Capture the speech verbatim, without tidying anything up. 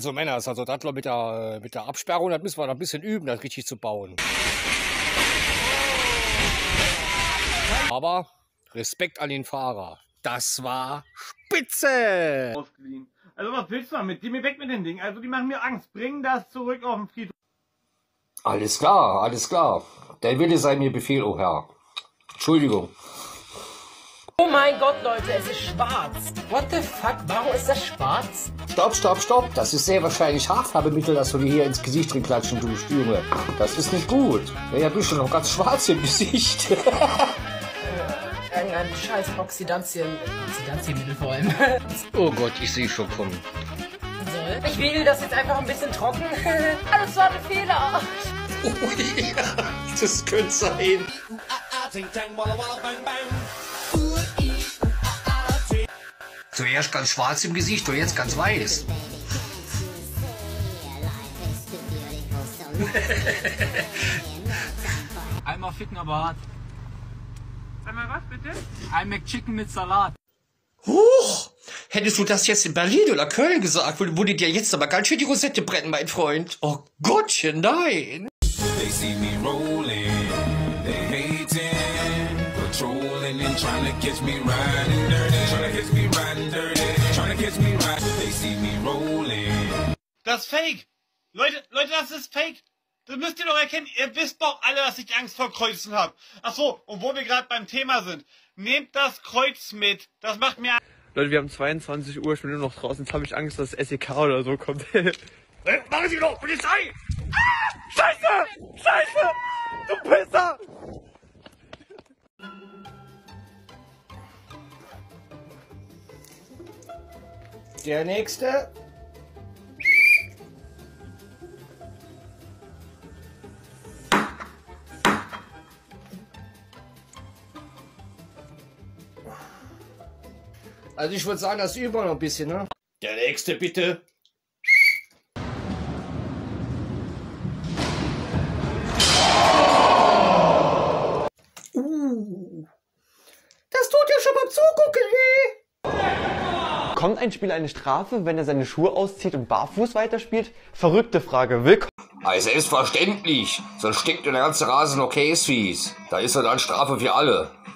Also Männer, also das mit der, mit der Absperrung, das müssen wir noch ein bisschen üben, das richtig zu bauen. Aber Respekt an den Fahrer. Das war spitze! Ausgeliehen. Also was willst du damit? Geh mir weg mit den Dingen. Also die machen mir Angst. Bring das zurück auf den Friedhof. Alles klar, alles klar. Der Wille sei mir Befehl, oh Herr. Entschuldigung. Oh mein Gott, Leute, es ist schwarz. What the fuck? Warum ist das schwarz? Stopp, stopp, stopp. Das ist sehr wahrscheinlich Haarfarbemittel, das du dir hier ins Gesicht drin klatschen tust, Junge. Das ist nicht gut. Ja, ja, bist du noch ganz schwarz im Gesicht. Irgendein scheiß Oxidantien... Oxidantienmittel vor allem. Oh Gott, ich sehe schon kommen. Soll? Ich will das jetzt einfach ein bisschen trocken. Alles war ein Fehler. Oh ja, das könnte sein. Zuerst ganz schwarz im Gesicht und jetzt ganz weiß. Einmal ficken, aber hart. Einmal was bitte? Ein McChicken mit Salat. Huch! Hättest du das jetzt in Berlin oder Köln gesagt, würde dir jetzt aber ganz schön die Rosette brennen, mein Freund. Oh Gottchen, nein! They see me rolling, they hating, patrolling and trying to catch me riding dirty, trying to catch me riding dirty, trying to catch me riding, they see me rolling. Das ist Fake! Leute, Leute, das ist Fake! Das müsst ihr doch erkennen. Ihr wisst doch alle, dass ich Angst vor Kreuzen habe. Ach so, und wo wir gerade beim Thema sind. Nehmt das Kreuz mit. Das macht mir... Leute, wir haben zweiundzwanzig Uhr, ich bin nur noch draußen. Jetzt habe ich Angst, dass das S E K oder so kommt. Hey, machen Sie doch! Polizei! Ah, Scheiße! Scheiße! Du Pisser! Der nächste. Also ich würde sagen, das üben wir noch ein bisschen, ne? Der nächste bitte. Uh, das tut ja schon beim Zugucken weh. Kommt ein Spieler eine Strafe, wenn er seine Schuhe auszieht und barfuß weiterspielt? Verrückte Frage. Willkommen. Also selbstverständlich. Sonst stinkt der ganze Rasen noch Käsfies. Da ist ja dann Strafe für alle.